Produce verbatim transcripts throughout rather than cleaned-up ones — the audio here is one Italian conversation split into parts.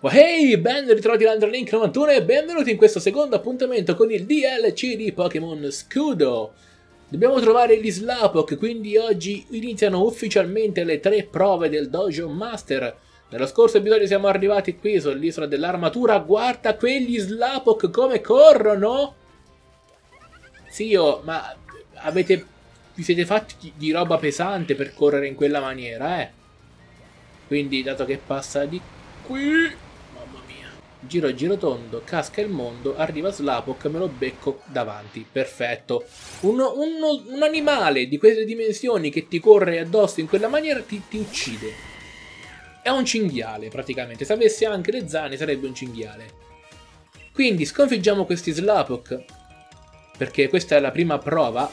Oh, hey, ben ritrovati da Underlink novantuno e benvenuti in questo secondo appuntamento con il D L C di Pokémon Scudo. Dobbiamo trovare gli Slowpoke, quindi oggi iniziano ufficialmente le tre prove del Dojo Master. Nello scorso episodio siamo arrivati qui sull'isola dell'armatura. Guarda quegli Slowpoke come corrono! Zio, ma avete, vi siete fatti di roba pesante per correre in quella maniera, eh? Quindi, dato che passa di qui... Giro giro tondo, casca il mondo, arriva Slowpoke, me lo becco davanti. Perfetto. Uno, uno, un animale di queste dimensioni che ti corre addosso in quella maniera ti, ti uccide. È un cinghiale, praticamente. Se avesse anche le zanne sarebbe un cinghiale. Quindi sconfiggiamo questi Slowpoke, perché questa è la prima prova.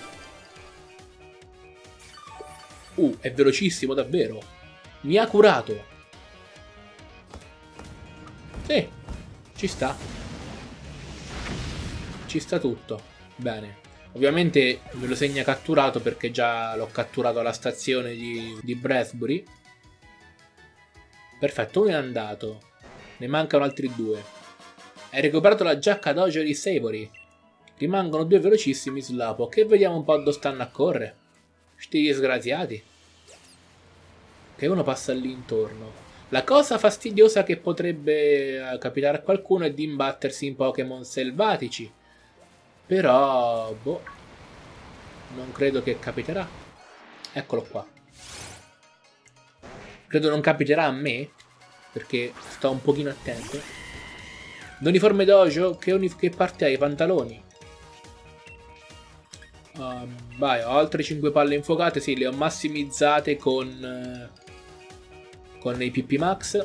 Uh, è velocissimo davvero. Mi ha curato. Sì. Ci sta. Ci sta tutto. Bene. Ovviamente me lo segna catturato perché già l'ho catturato alla stazione di, di Braesbury. Perfetto, uno è andato. Ne mancano altri due. Hai recuperato la giacca dojo di Savory. Rimangono due velocissimi Slowpoke. E vediamo un po' dove stanno a correre. Sti disgraziati. Che uno passa lì intorno. La cosa fastidiosa che potrebbe capitare a qualcuno è di imbattersi in Pokémon selvatici. Però, boh, non credo che capiterà. Eccolo qua. Credo non capiterà a me, perché sto un pochino attento. L'uniforme dojo, che, uni che parte hai? I pantaloni? Uh, vai, ho altre cinque palle infuocate, sì, le ho massimizzate con... Uh, con i P P Max.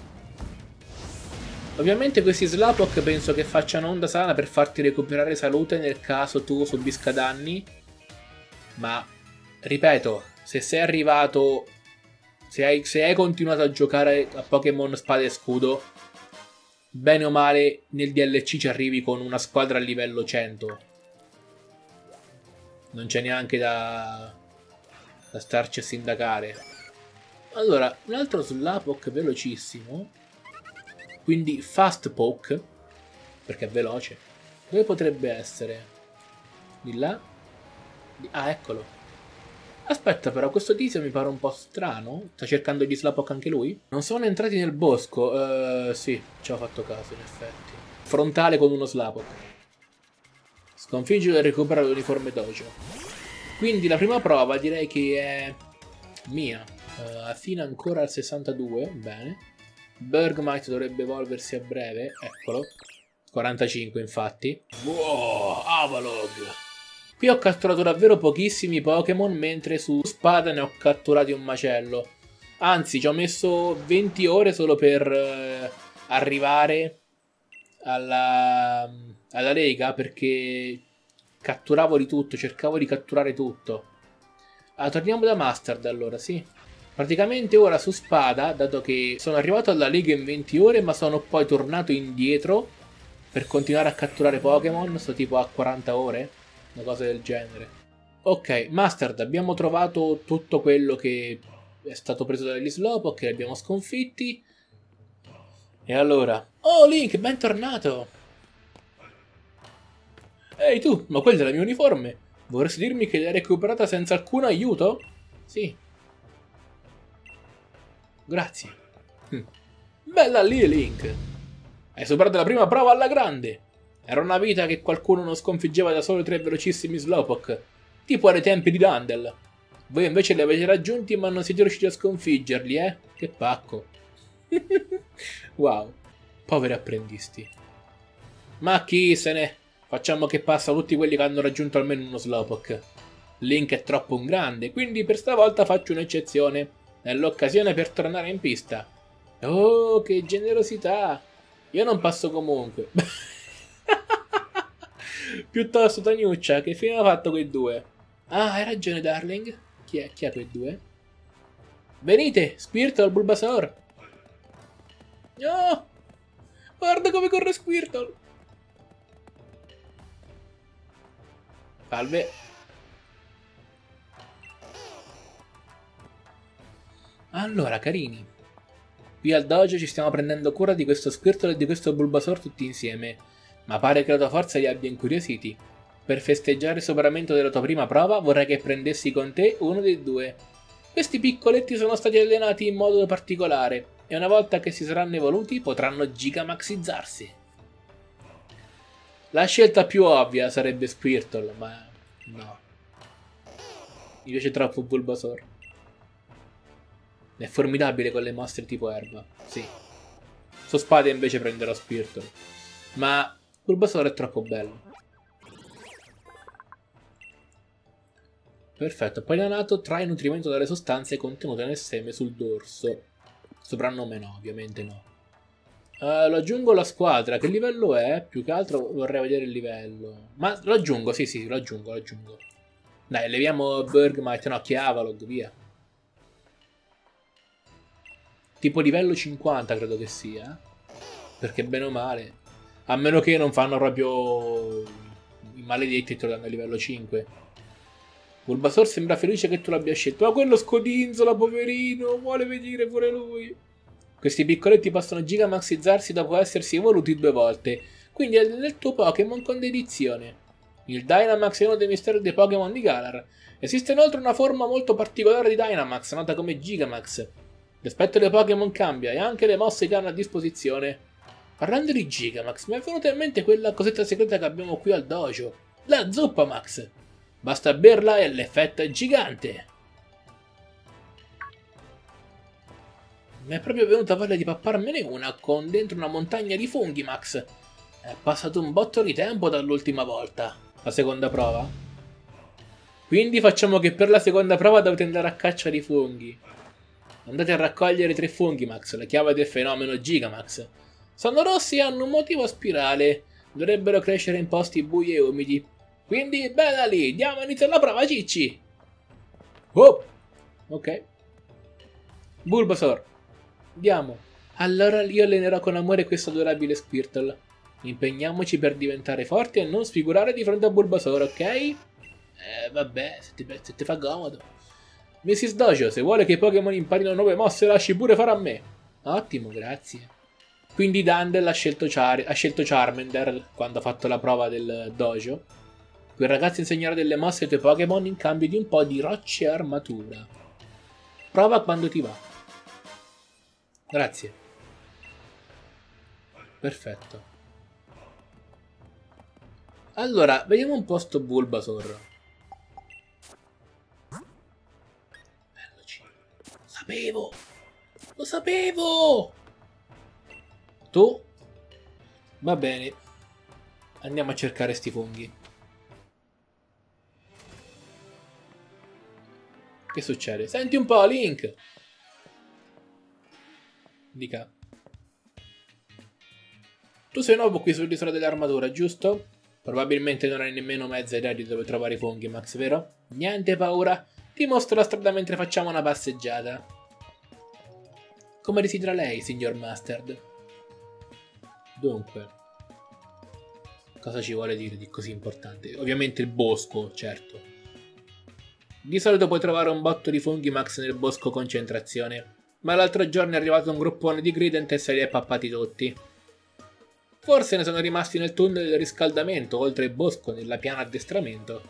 Ovviamente questi Slowpoke penso che facciano onda sana per farti recuperare salute nel caso tu subisca danni. Ma, ripeto, se sei arrivato, se hai, se hai continuato a giocare a Pokémon Spada e Scudo, bene o male nel D L C ci arrivi con una squadra a livello cento. Non c'è neanche da, da starci a sindacare. Allora, un altro Slowpoke velocissimo, quindi Fast Poke, perché è veloce. Dove potrebbe essere? Di là? Di... Ah, eccolo. Aspetta però, questo tizio mi pare un po' strano. Sta cercando gli Slowpoke anche lui? Non sono entrati nel bosco. Uh, sì, ci ho fatto caso in effetti. Frontale con uno Slowpoke. Sconfiggilo e recupera l'uniforme dojo. Quindi la prima prova direi che è mia. Uh, Athena ancora al sessantadue, bene. Bergmite dovrebbe evolversi a breve, eccolo. quarantacinque infatti. Wow, Avalog. Qui ho catturato davvero pochissimi Pokémon, mentre su Spada ne ho catturati un macello. Anzi, ci ho messo venti ore solo per uh, arrivare alla, alla Lega, perché catturavo di tutto, cercavo di catturare tutto. Ah, torniamo da Mustard allora, sì. Praticamente ora su Spada, dato che sono arrivato alla Lega in venti ore, ma sono poi tornato indietro per continuare a catturare Pokémon, sto tipo a quaranta ore, una cosa del genere. Ok, Mustard, abbiamo trovato tutto quello che è stato preso dagli Slowpoke, li abbiamo sconfitti. E allora... Oh Link, bentornato! Ehi tu, ma quella è la mia uniforme? Vorresti dirmi che l'hai recuperata senza alcun aiuto? Sì. Grazie. Hm. Bella lì, Link. Hai superato la prima prova alla grande. Era una vita che qualcuno non sconfiggeva da solo tre velocissimi Slowpoke, tipo ai tempi di Dandel. Voi invece li avete raggiunti ma non siete riusciti a sconfiggerli, eh? Che pacco. Wow. Poveri apprendisti. Ma chi se ne... Facciamo che passa tutti quelli che hanno raggiunto almeno uno Slowpoke. Link è troppo un grande, quindi per stavolta faccio un'eccezione. È l'occasione per tornare in pista. Oh, che generosità! Io non passo comunque. Piuttosto Taniuccia, che fine ha fatto quei due? Ah, hai ragione, darling. Chi è? Chi è quei due? Venite, Squirtle, Bulbasaur. Oh, guarda come corre Squirtle. Salve. Allora, carini, Qui al dojo ci stiamo prendendo cura di questo Squirtle e di questo Bulbasaur tutti insieme, ma pare che la tua forza li abbia incuriositi. Per festeggiare il superamento della tua prima prova vorrei che prendessi con te uno dei due. Questi piccoletti sono stati allenati in modo particolare e una volta che si saranno evoluti potranno gigamaxizzarsi. La scelta più ovvia sarebbe Squirtle, ma no. Mi piace troppo Bulbasaur. È formidabile con le mosse tipo erba, sì. Su spada invece prenderò Squirtle. Ma Bulbasaur è troppo bello. Perfetto, appena nato trae nutrimento dalle sostanze contenute nel seme sul dorso. Soprannome no, ovviamente no. Uh, lo aggiungo alla squadra, che livello è? Più che altro vorrei vedere il livello. Ma lo aggiungo, sì sì, lo aggiungo, lo aggiungo. Dai, leviamo Bergmite, no, Chiavalog, via. Tipo livello cinquanta credo che sia. Perché bene o male. A meno che non fanno proprio i maledetti e te lo danno a livello cinque. Bulbasaur sembra felice che tu l'abbia scelto. Ma quello scodinzola, poverino, vuole venire pure lui. Questi piccoletti possono gigamaxizzarsi dopo essersi evoluti due volte. Quindi è del tuo Pokémon con dedizione. Il Dynamax è uno dei misteri dei Pokémon di Galar. Esiste inoltre una forma molto particolare di Dynamax, nota come Gigamax. L'aspetto dei Pokémon cambia e anche le mosse che hanno a disposizione. Parlando di Gigamax, mi è venuta in mente quella cosetta segreta che abbiamo qui al dojo. La Zuppa Max. Basta berla e l'effetto è gigante. Mi è proprio venuta voglia di papparmene una con dentro una montagna di funghi, Max. È passato un botto di tempo dall'ultima volta. La seconda prova? Quindi facciamo che per la seconda prova dovete andare a caccia di funghi. Andate a raccogliere tre funghi, Max, la chiave del fenomeno Gigamax. Sono rossi e hanno un motivo a spirale. Dovrebbero crescere in posti bui e umidi. Quindi, bella lì, diamo inizio alla prova, cicci! Oh! Ok. Bulbasaur. Andiamo. Allora io allenerò con amore questo adorabile Squirtle. Impegniamoci per diventare forti e non sfigurare di fronte a Bulbasaur, ok? Eh, vabbè, se ti, se ti fa comodo. missus Dojo, se vuole che i Pokémon imparino nuove mosse, lasci pure fare a me. Ottimo, grazie. Quindi Dandel ha scelto, Char ha scelto Charmander quando ha fatto la prova del dojo. Quel ragazzo insegnerà delle mosse ai tuoi Pokémon in cambio di un po' di rocce e armatura. Prova quando ti va. Grazie. Perfetto. Allora, vediamo un po' sto Bulbasaur. Bello G. Lo sapevo! Lo sapevo! Tu? Va bene. Andiamo a cercare sti funghi. Che succede? Senti un po', Link! Dica. Tu sei nuovo qui sull'isola dell'armatura, giusto? Probabilmente non hai nemmeno mezza idea di dove trovare i funghi, Max, vero? Niente paura. Ti mostro la strada mentre facciamo una passeggiata. Come desidera lei, signor Mustard? Dunque, cosa ci vuole dire di così importante? Ovviamente il bosco, certo. Di solito puoi trovare un botto di funghi, Max, nel bosco concentrazione, ma l'altro giorno è arrivato un gruppone di Grident e se li è pappati tutti. Forse ne sono rimasti nel tunnel del riscaldamento, oltre il bosco, nella piana addestramento.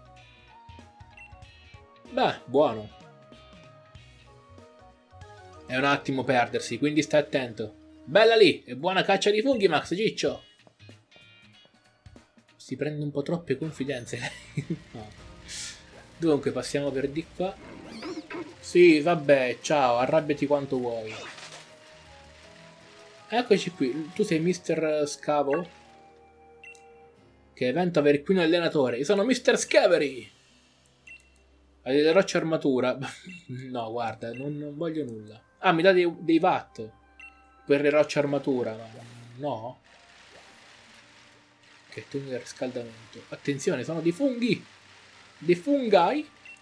Beh, buono. È un attimo perdersi, quindi stai attento. Bella lì, e buona caccia di funghi, Max, ciccio! Si prende un po' troppe confidenze. No. Dunque, passiamo per di qua. Sì, vabbè, ciao, arrabbiati quanto vuoi. Eccoci qui, tu sei mister Scavo? Che evento avere qui un allenatore. Io sono mister Scavery! Hai delle rocce armatura? No, guarda, non, non voglio nulla. Ah, mi dà dei, dei watt per le rocce armatura. No? Che tunnel del riscaldamento. Attenzione, sono dei funghi! Dei fungi?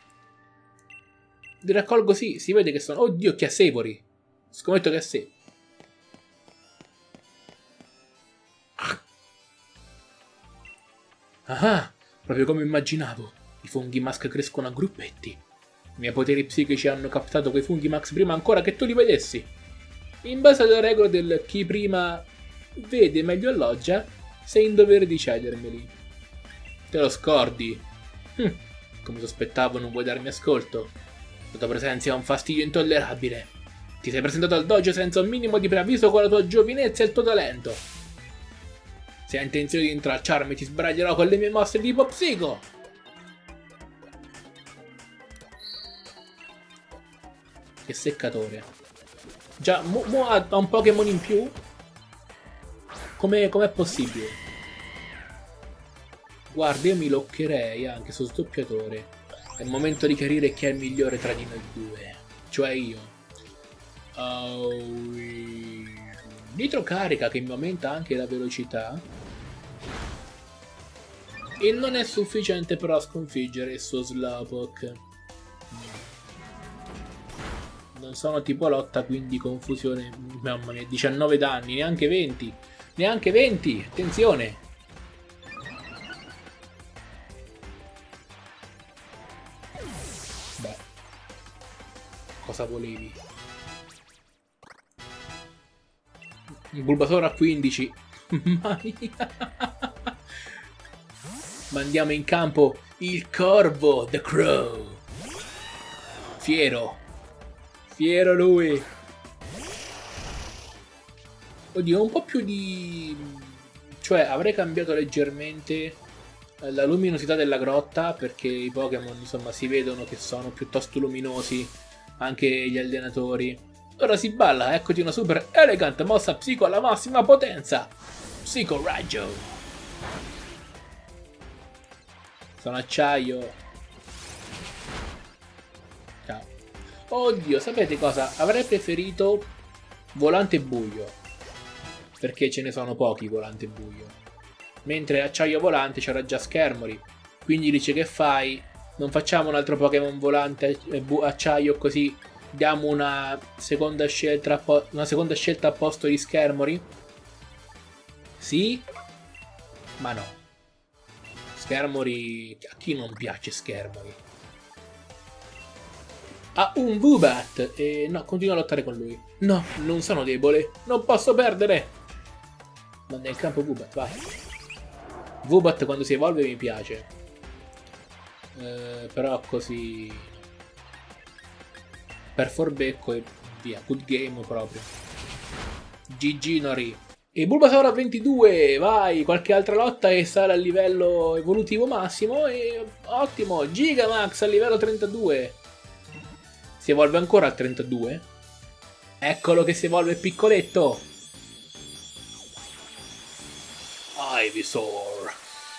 Li raccolgo, sì, si vede che sono... Oddio, che ha Sevori! Scommetto che ha Sevori. Ah, proprio come immaginavo. I funghi Max crescono a gruppetti. I miei poteri psichici hanno captato quei funghi Max prima ancora che tu li vedessi. In base alle regole del chi prima vede meglio alloggia, sei in dovere di cedermeli. Te lo scordi? Hm, come sospettavo non vuoi darmi ascolto. La tua presenza è un fastidio intollerabile. Ti sei presentato al dojo senza un minimo di preavviso con la tua giovinezza e il tuo talento. Se hai intenzione di intralciarmi ti sbraglierò con le mie mosse tipo psico. Che seccatore. Già, mo, mo ha un Pokémon in più? Come com'è possibile? Guarda, io mi loccherei anche su sdoppiatore. È il momento di chiarire chi è il migliore tra di noi due. Cioè io. Oh, Nitro carica che mi aumenta anche la velocità. E non è sufficiente però a sconfiggere il suo Slowpoke. Non sono tipo lotta, quindi confusione. Mamma mia, diciannove danni, neanche venti. Neanche venti, attenzione. Beh, cosa volevi? Il Bulbasaur a quindici. Mamma mia. Mandiamo in campo il corvo, The Crow. Fiero. Fiero lui. Oddio, un po' più di... Cioè, avrei cambiato leggermente la luminosità della grotta, perché i Pokémon, insomma, si vedono che sono piuttosto luminosi, anche gli allenatori. Ora si balla, eccoti una super elegant mossa psico alla massima potenza. Psico raggio. Sono acciaio. Ciao. Oddio, sapete cosa? Avrei preferito volante buio, perché ce ne sono pochi volante buio. Mentre acciaio volante c'era già Schermori. Quindi dice, che fai? Non facciamo un altro Pokémon volante acciaio, così diamo una seconda scelta, una seconda scelta a posto di Schermori? Sì? Ma no. Schermori... A chi non piace Schermori? Ha un Woobat e no, continua a lottare con lui. No, non sono debole, non posso perdere. Manda in campo Woobat, vai. Woobat quando si evolve mi piace. Eh, però così... Per forbecco e via, good game proprio. G G Nori. E Bulbasaur a ventidue, vai, qualche altra lotta e sale al livello evolutivo massimo e ottimo, Gigamax a livello trentadue. Si evolve ancora al trentadue? Eccolo che si evolve piccoletto. Ivysaur.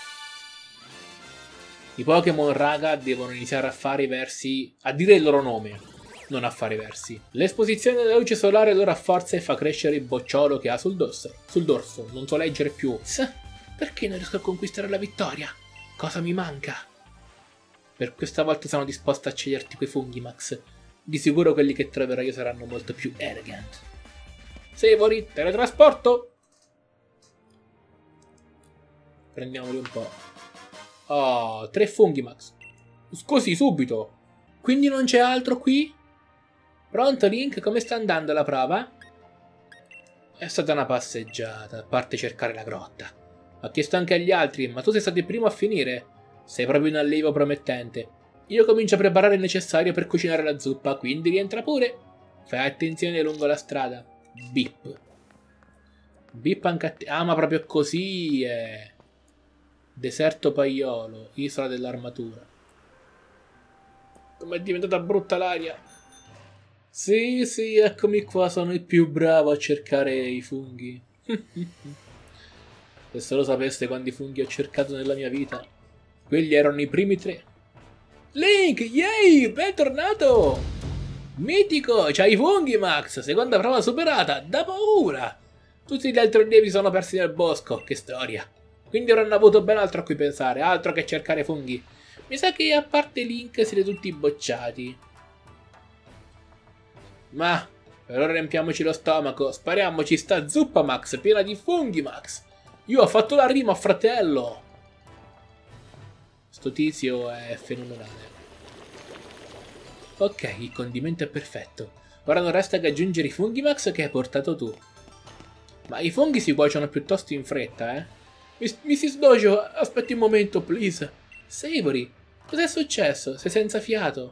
I Pokémon raga devono iniziare a fare i versi, a dire il loro nome, non a fare i versi. L'esposizione della luce solare lo rafforza e fa crescere il bocciolo che ha sul dorso. Sul dorso, non so leggere più. Sa, perché non riesco a conquistare la vittoria? Cosa mi manca? Per questa volta sono disposto a sceglierti quei funghi, Max. Di sicuro quelli che troverai io saranno molto più elegant. Sevori, teletrasporto! Prendiamoli un po'. Oh, tre funghi, Max. Scusi, subito. Quindi non c'è altro qui? Pronto, Link? Come sta andando la prova? È stata una passeggiata, a parte cercare la grotta. Ha chiesto anche agli altri, ma tu sei stato il primo a finire. Sei proprio un allievo promettente. Io comincio a preparare il necessario per cucinare la zuppa, quindi rientra pure. Fai attenzione lungo la strada. Bip. Bip anche a te. Ah, ma proprio così è. Deserto Paiolo, isola dell'armatura. Com'è diventata brutta l'aria. Sì, sì, eccomi qua, sono il più bravo a cercare i funghi. Se solo sapeste quanti funghi ho cercato nella mia vita. Quelli erano i primi tre. Link, yay, bentornato! Mitico, c'hai i funghi, Max, seconda prova superata, da paura! Tutti gli altri allievi sono persi nel bosco, che storia. Quindi avranno avuto ben altro a cui pensare, altro che cercare funghi. Mi sa che a parte Link siete tutti bocciati. Ma, per ora riempiamoci lo stomaco, spariamoci sta zuppa, Max, piena di funghi, Max. Io ho fatto la rima, fratello. Sto tizio è fenomenale. Ok, il condimento è perfetto. Ora non resta che aggiungere i Fungimax che hai portato tu. Ma i funghi si cuociono piuttosto in fretta, eh? missus Dojo, aspetti un momento, please. Savory, cos'è successo? Sei senza fiato?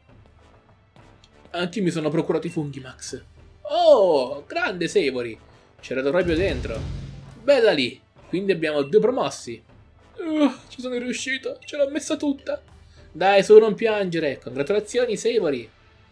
Anche mi sono procurato i Fungimax. Oh, grande Savory. C'era proprio dentro. Bella lì. Quindi abbiamo due promossi. Uh, ci sono riuscito. Ce l'ho messa tutta. Dai, su, non piangere. Congratulazioni, Savory.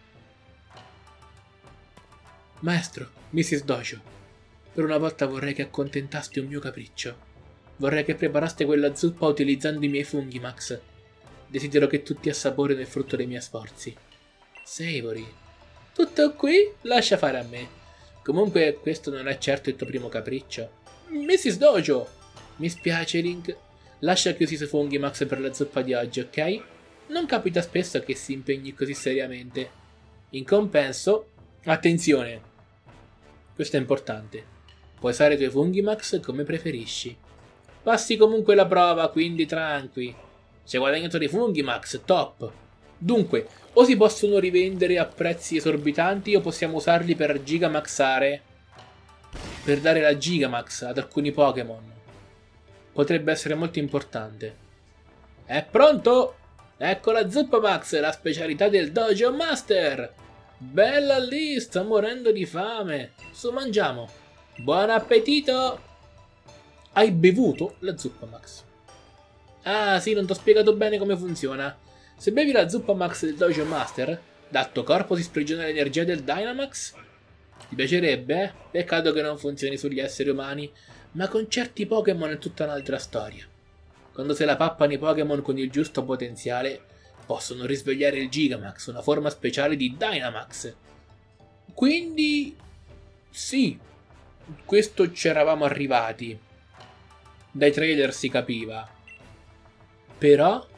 Maestro, missus Dojo. Per una volta vorrei che accontentaste un mio capriccio. Vorrei che preparaste quella zuppa utilizzando i miei Fungimax. Desidero che tutti assaporino il frutto dei miei sforzi. Savory. Tutto qui? Lascia fare a me. Comunque questo non è certo il tuo primo capriccio. missus Dojo! Mi spiace, Link. Lascia che usi i suoi Fungimax per la zuppa di oggi, ok? Non capita spesso che si impegni così seriamente. In compenso, attenzione! Questo è importante. Puoi usare i tuoi Fungimax come preferisci. Passi comunque la prova, quindi tranqui. Se hai guadagnato dei Fungimax, top! Dunque, o si possono rivendere a prezzi esorbitanti o possiamo usarli per gigamaxare. Per dare la Gigamax ad alcuni Pokémon. Potrebbe essere molto importante. È pronto? Ecco la Zuppa Max, la specialità del Dojo Master! Bella lì, sto morendo di fame. Su, mangiamo. Buon appetito! Hai bevuto la Zuppa Max. Ah sì, non ti ho spiegato bene come funziona. Se bevi la Zuppa Max del Dojo Master, dal tuo corpo si sprigiona l'energia del Dynamax? Ti piacerebbe, eh? Peccato che non funzioni sugli esseri umani, ma con certi Pokémon è tutta un'altra storia. Quando se la pappano i Pokémon con il giusto potenziale, possono risvegliare il Gigamax, una forma speciale di Dynamax. Quindi, sì, questo ci eravamo arrivati. Dai trailer si capiva. Però...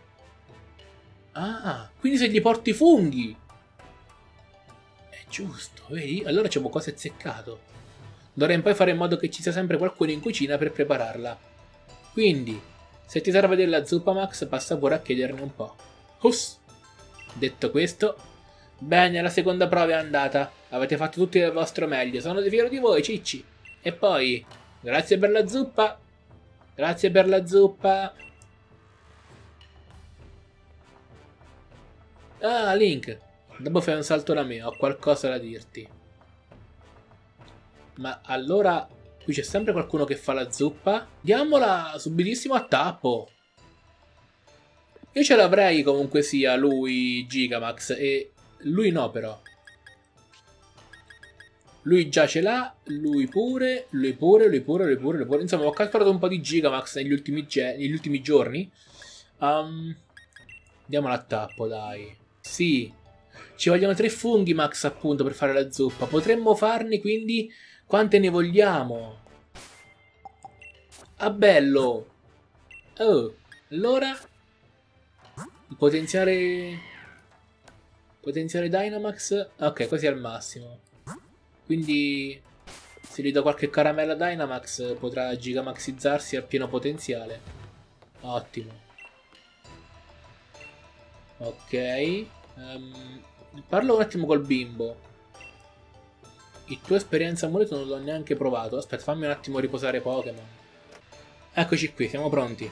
Ah, quindi se gli porti funghi! È giusto, vedi? Allora c'è qualcosa azzeccato. D'ora in poi fare in modo che ci sia sempre qualcuno in cucina per prepararla. Quindi, se ti serve della zuppa Max, passa pure a chiederne un po'. Uss. Detto questo, bene, la seconda prova è andata. Avete fatto tutti del vostro meglio. Sono fiero di voi, cicci. E poi, grazie per la zuppa. Grazie per la zuppa. Ah, Link. Dopo fai un salto da me, ho qualcosa da dirti. Ma allora, qui c'è sempre qualcuno che fa la zuppa? Diamola subitissimo a tappo. Io ce l'avrei comunque sia lui Gigamax e lui no però. Lui già ce l'ha, lui pure, lui pure, lui pure, lui pure, lui pure. Insomma, ho calcolato un po' di Gigamax negli ultimi, negli ultimi giorni. Um, diamola a tappo, dai. Sì, ci vogliono tre Fungimax appunto per fare la zuppa. Potremmo farne quindi quante ne vogliamo. Ah, bello. Oh, allora... Il potenziale... Potenziale Dynamax... Ok, così è al massimo. Quindi... Se gli do qualche caramella Dynamax potrà gigamaxizzarsi al pieno potenziale. Ottimo. Ok. Um, parlo un attimo col bimbo. Il tuo esperienza amuleto non l'ho neanche provato. Aspetta, fammi un attimo riposare Pokémon. Eccoci qui, siamo pronti.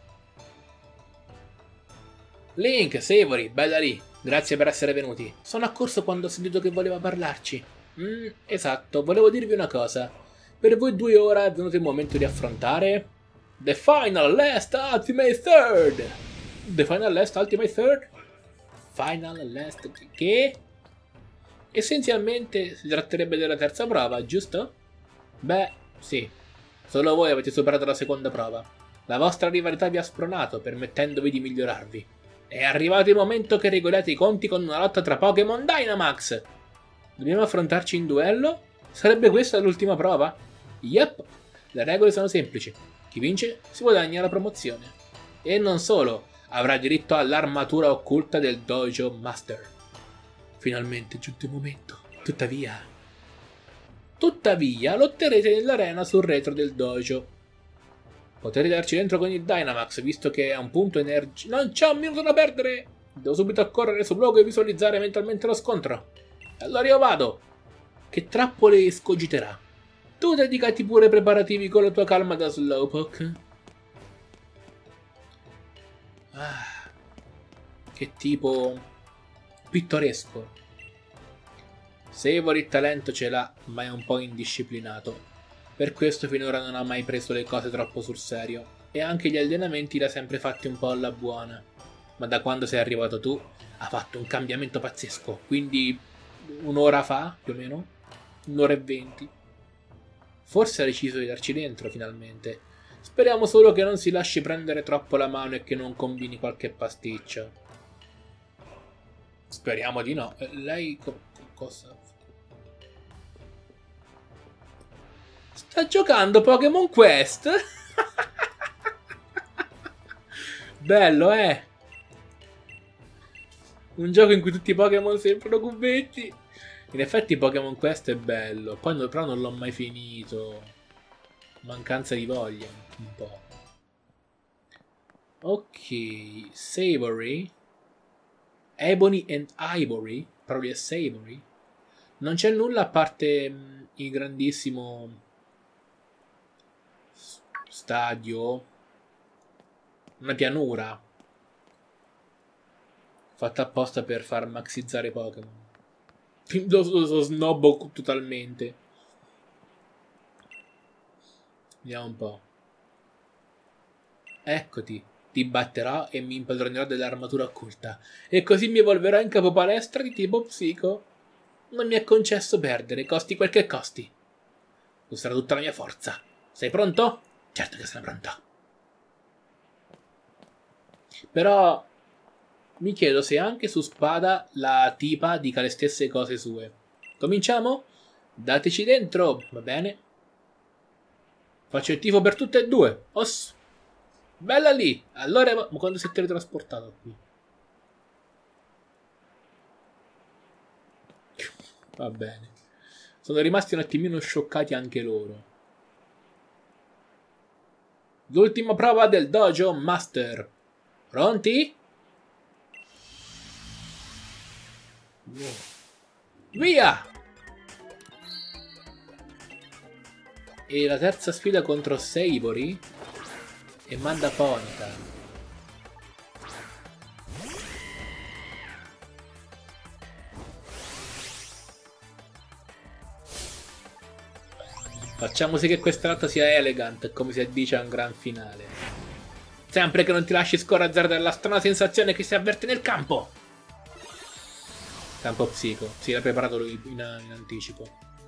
Link, Savory, bella lì. Grazie per essere venuti. Sono accorso quando ho sentito che voleva parlarci. Mm, esatto, volevo dirvi una cosa. Per voi due ora è venuto il momento di affrontare... The Final Last Ultimate Third! The Final Last Ultimate Third? Final Last... Che? Essenzialmente si tratterebbe della terza prova, giusto? Beh, sì. Solo voi avete superato la seconda prova. La vostra rivalità vi ha spronato, permettendovi di migliorarvi. È arrivato il momento che regolate i conti con una lotta tra Pokémon Dynamax. Dobbiamo affrontarci in duello? Sarebbe questa l'ultima prova? Yep. Le regole sono semplici. Chi vince si guadagna la promozione. E non solo, avrà diritto all'armatura occulta del Dojo Master. Finalmente è giunto il momento. Tuttavia... Tuttavia, lotterete nell'arena sul retro del dojo. Potete darci dentro con il Dynamax, visto che è un punto energia... Non c'è un minuto da perdere! Devo subito accorrere sul luogo e visualizzare mentalmente lo scontro. Allora io vado. Che trappole escogiterà? Tu dedicati pure ai preparativi con la tua calma da Slowpoke. Ah, che tipo pittoresco. Savory il talento ce l'ha, ma è un po' indisciplinato. Per questo finora non ha mai preso le cose troppo sul serio. E anche gli allenamenti li ha sempre fatti un po' alla buona. Ma da quando sei arrivato tu, ha fatto un cambiamento pazzesco. Quindi un'ora fa, più o meno, un'ora e venti. Forse ha deciso di darci dentro, finalmente. Speriamo solo che non si lasci prendere troppo la mano e che non combini qualche pasticcio. Speriamo di no. Lei co cosa... Sta giocando Pokémon Quest? Bello, eh? Un gioco in cui tutti i Pokémon sembrano cubetti. In effetti Pokémon Quest è bello. Poi no, però non l'ho mai finito. Mancanza di voglia, un po'. Ok, Savory. Ebony and Ivory. Però lì è Savory. Non c'è nulla a parte mh, il grandissimo stadio. Una pianura fatta apposta per far maxizzare Pokémon. Lo, lo, lo snobbo totalmente. Vediamo un po'. Eccoti. Ti batterò e mi impadronerò dell'armatura occulta. E così mi evolverò in capo palestra di tipo psico. Non mi è concesso perdere, costi quel che costi. Userò tutta la mia forza. Sei pronto? Certo che sono pronto. Però mi chiedo se anche su spada la tipa dica le stesse cose sue. Cominciamo? Dateci dentro, va bene? Faccio il tifo per tutte e due. Oss. Bella lì. Allora, ma quando si è teletrasportato qui? Va bene. Sono rimasti un attimino scioccati anche loro. L'ultima prova del Dojo Master. Pronti? Wow. Via! E la terza sfida contro Savory e manda Ponyta. Facciamo sì che questa lotta sia elegant, come si addice a un gran finale. Sempre che non ti lasci scoraggiare dalla strana sensazione che si avverte nel campo. Campo psico. Si era preparato lui in, in anticipo.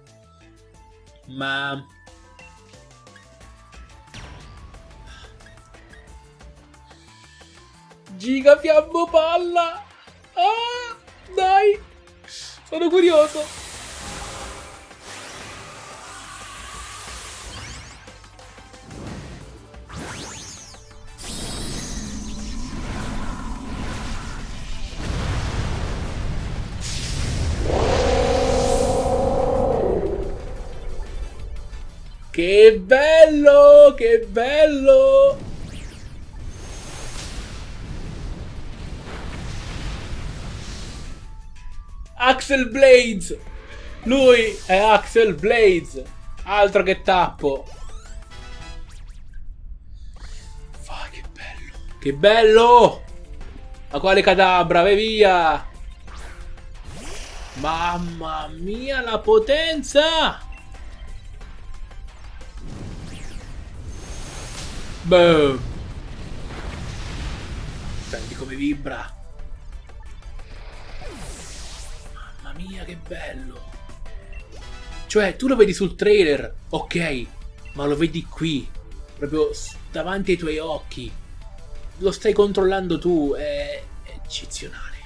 Ma... Giga Fiammo Palla! Ah! Dai! Sono curioso! Che bello! Che bello! Axel Blades! Lui è Axel Blades! Altro che tappo! Fa, che bello! Che bello! Ma quale cadabra, vai via! Mamma mia, la potenza! Boom! Senti come vibra! Mamma mia, che bello! Cioè, tu lo vedi sul trailer, ok, ma lo vedi qui, proprio davanti ai tuoi occhi. Lo stai controllando tu, è eccezionale.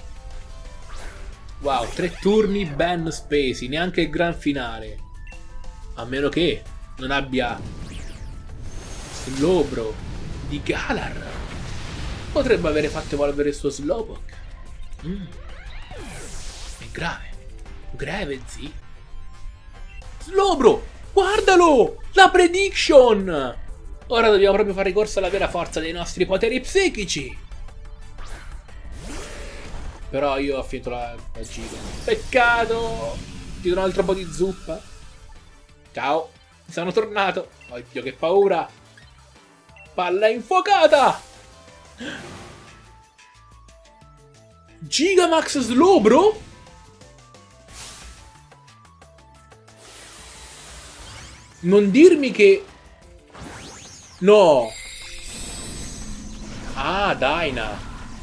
Wow, tre turni ben spesi, neanche il gran finale. A meno che non abbia Slowbro di Galar. Potrebbe avere fatto evolvere il suo Slowpoke. Mm. È grave. Gravezy. Slowbro! Guardalo! La prediction! Ora dobbiamo proprio fare ricorso alla vera forza dei nostri poteri psichici. Però io ho finito la, la giga. Peccato! Ti do un altro po' di zuppa. Ciao. Sono tornato. Oddio, che paura. Palla infuocata. Gigamax Slowbro? Non dirmi che... No. Ah, Dyna.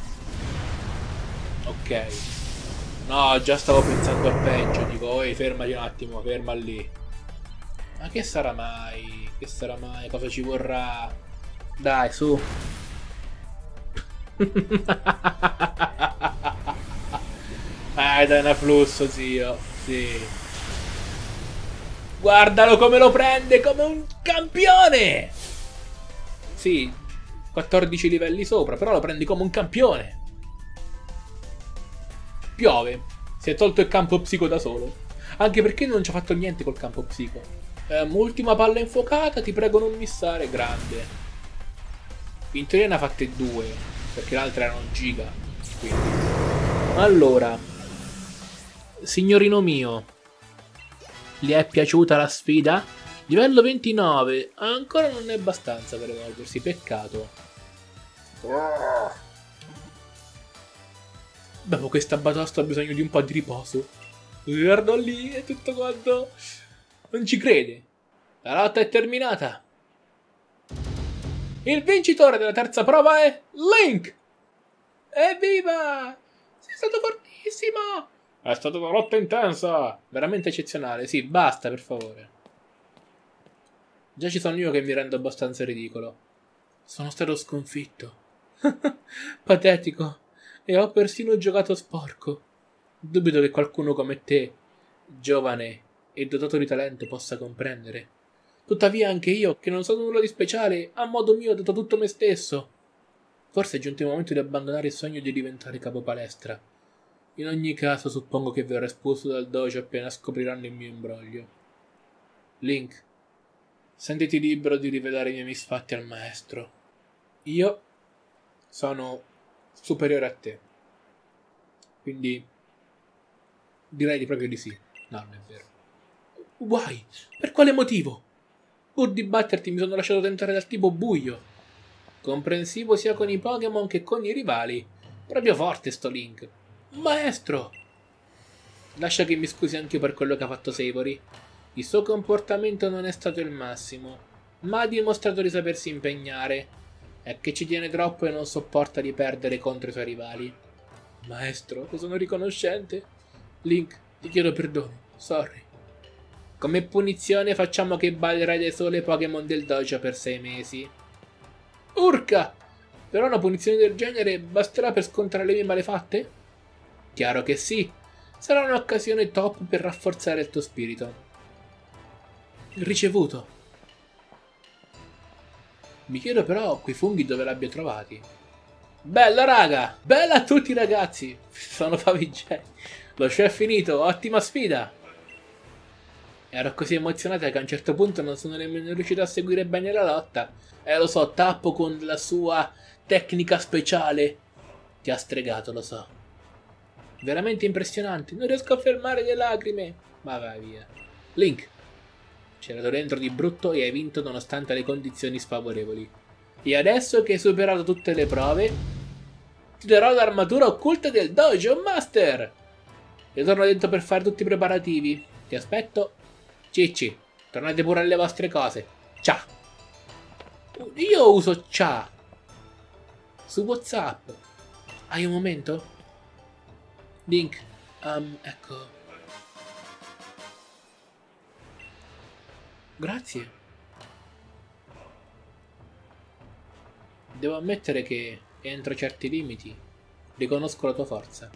Ok. No, già stavo pensando al peggio. Dico, oi, fermati un attimo, ferma lì. Ma che sarà mai? Che sarà mai? Cosa ci vorrà? Dai, su. Ah, dai, una flusso, zio. Sì. Guardalo come lo prende, come un campione. Sì, quattordici livelli sopra, però lo prendi come un campione. Piove. Si è tolto il campo psico da solo. Anche perché non ci ha fatto niente col campo psico. Eh, ultima palla infuocata, ti prego non missare, grande. In teoria ne ha fatte due, perché l'altra erano giga. Quindi. Allora, signorino mio, gli è piaciuta la sfida? Livello ventinove, ancora non è abbastanza per evolversi, peccato. Dopo questa batosta ho bisogno di un po' di riposo. Guardo lì e tutto quanto... Non ci crede. La lotta è terminata. Il vincitore della terza prova è Link. Evviva! Sei stato fortissimo! È stata una lotta intensa! Veramente eccezionale. Sì, basta, per favore. Già ci sono io che mi rendo abbastanza ridicolo. Sono stato sconfitto. Patetico. E ho persino giocato sporco. Dubito che qualcuno come te, giovane e dotato di talento, possa comprendere. Tuttavia anche io, che non so nulla di speciale, a modo mio ho dato tutto me stesso. Forse è giunto il momento di abbandonare il sogno di diventare capo palestra. In ogni caso suppongo che verrò espulso dal dojo appena scopriranno il mio imbroglio. Link, sentiti libero di rivelare i miei misfatti al maestro. Io sono superiore a te. Quindi direi di proprio di sì. No, non è vero. Guai, per quale motivo? Pur di batterti mi sono lasciato tentare dal tipo buio. Comprensivo sia con i Pokémon che con i rivali. Proprio forte sto Link. Maestro! Lascia che mi scusi anche io per quello che ha fatto Savery. Il suo comportamento non è stato il massimo, ma ha dimostrato di sapersi impegnare. È che ci tiene troppo e non sopporta di perdere contro i suoi rivali. Maestro, ne sono riconoscente. Link, ti chiedo perdono. Sorry. Come punizione facciamo che ballerai dai sole Pokémon del dojo per sei mesi. Urca! Però una punizione del genere basterà per scontrare le mie malefatte? Chiaro che sì. Sarà un'occasione top per rafforzare il tuo spirito. Ricevuto. Mi chiedo però quei funghi dove li abbia trovati. Bella raga! Bella a tutti ragazzi! Sono favigeni. Lo show è finito, ottima sfida! Ero così emozionata che a un certo punto non sono nemmeno riuscito a seguire bene la lotta. Eh lo so, Tappo con la sua tecnica speciale ti ha stregato, lo so. Veramente impressionante, non riesco a fermare le lacrime. Ma vai via. Link, c'era dentro di brutto e hai vinto nonostante le condizioni sfavorevoli. E adesso che hai superato tutte le prove, ti darò l'armatura occulta del Dojo Master. Io torno dentro per fare tutti i preparativi. Ti aspetto. Cicci, tornate pure alle vostre cose. Ciao. Io uso ciao su WhatsApp. Hai un momento? Link, um, ecco. Grazie. Devo ammettere che, entro certi limiti, riconosco la tua forza.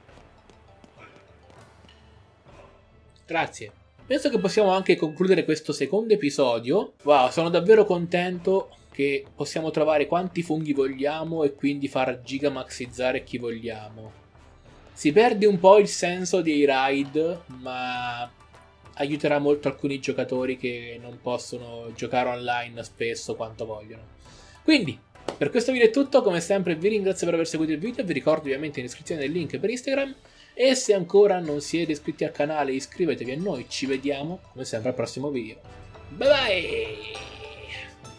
Grazie. Penso che possiamo anche concludere questo secondo episodio. Wow, sono davvero contento che possiamo trovare quanti funghi vogliamo e quindi far gigamaxizzare chi vogliamo. Si perde un po' il senso dei raid, ma aiuterà molto alcuni giocatori che non possono giocare online spesso quanto vogliono. Quindi, Per questo video è tutto, come sempre vi ringrazio per aver seguito il video, vi ricordo ovviamente in descrizione il link per Instagram e se ancora non siete iscritti al canale iscrivetevi a noi, ci vediamo come sempre al prossimo video. Bye bye!